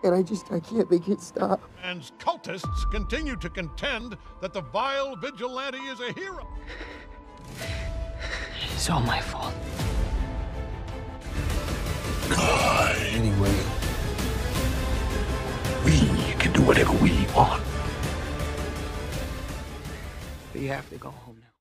And I can't make it stop. And cultists continue to contend that the vile vigilante is a hero. It's all my fault. Anyway, we can do whatever we want. But you have to go home now.